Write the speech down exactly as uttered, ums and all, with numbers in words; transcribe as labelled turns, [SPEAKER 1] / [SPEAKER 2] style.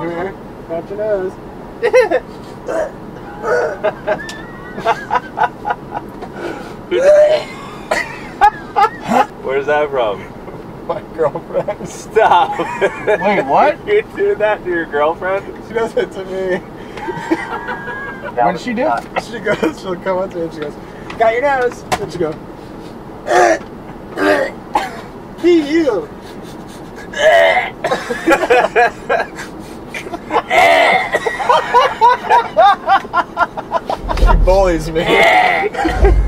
[SPEAKER 1] Come here. Touch your nose.
[SPEAKER 2] Where's that from?
[SPEAKER 1] My girlfriend.
[SPEAKER 2] Stop.
[SPEAKER 1] Wait, what?
[SPEAKER 2] You do that to your girlfriend?
[SPEAKER 1] She does it to me. What did she do? She goes, she'll come up to me and she goes, got your nose. And she goes, he you. She bullies me.